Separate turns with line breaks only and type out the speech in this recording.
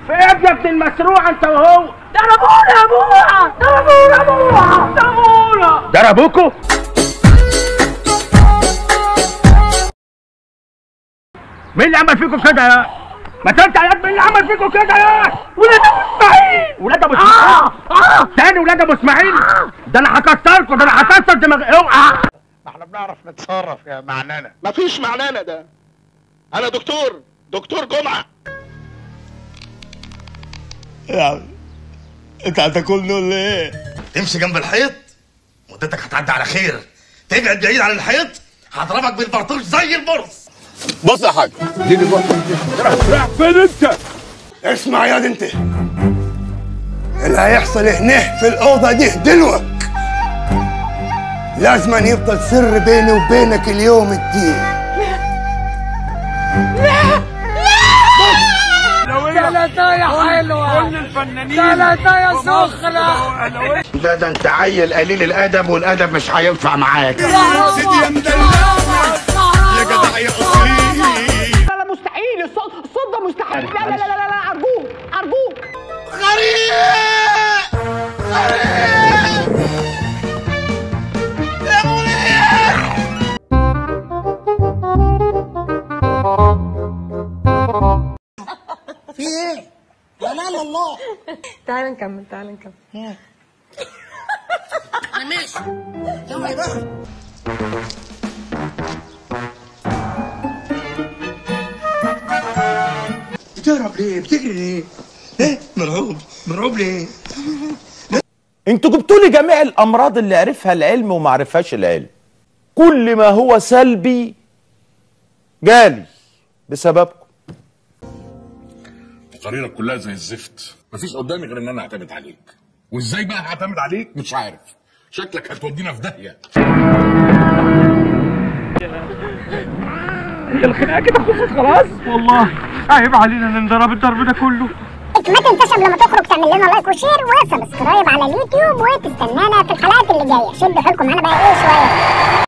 في ايه يا ابن المسروع انت وهو؟
ضربونا يا ابويا، ضربونا يا ابويا، ضربونا.
ضربوكوا؟ مين اللي عمل فيكم كده يا؟ ما انت يا مين اللي عمل فيكم كده يا؟
ولاد ابو اسماعيل.
ولاد ابو اسماعيل؟ تاني ولاد ابو اسماعيل؟ ده انا هكسركم، ده انا هكسر دماغ. اوعى.
احنا بنعرف نتصرف يا معنانه. مفيش معنانه، ده انا دكتور جمعه.
يعني انت هتاكلني ولا ايه؟
تمشي جنب الحيط مدتك هتعدي على خير، تبعد بعيد عن الحيط هضربك بالبرطوش زي البرص.
بص يا حاج، اديني بقى. راح فين انت؟ اسمع يا انت، اللي هيحصل هنا في الاوضه دي دلوك لازم يفضل سر بيني وبينك اليوم الدين.
ثلاثاية حلوة، كل الفنانين ثلاثاية سخرة.
ده انت عيل قليل الادب، والادب مش هينفع معاك.
يا سيدي يا مدلع يا جدع يا اصيل.
لا مستحيل، الصوت ده مستحيل. لا ارجوك.
غريب يا منير.
في ايه؟ لا لا لا الله.
تعال نكمل.
انا ماشي. يلا بقى.
بتهرب ليه؟ بتجري ليه؟ ايه؟ مرعوب ليه؟
انتوا جبتوا لي جميع الامراض اللي عرفها العلم وما عرفهاش العلم. كل ما هو سلبي جالي بسببكم.
تقاريرك كلها زي الزفت، مفيش قدامي غير ان انا اعتمد عليك. وازاي بقى هعتمد عليك مش عارف، شكلك هتودينا في داهيه.
هي الخناقه كده خلصت خلاص؟ والله عيب علينا ننضرب الضرب ده كله.
ما تنساش قبل ما تخرج تعمل لنا لايك وشير وسبسكرايب على اليوتيوب، وتستنانا في الحلقات اللي جايه. شدوا حيلكم معانا بقى ايه شويه.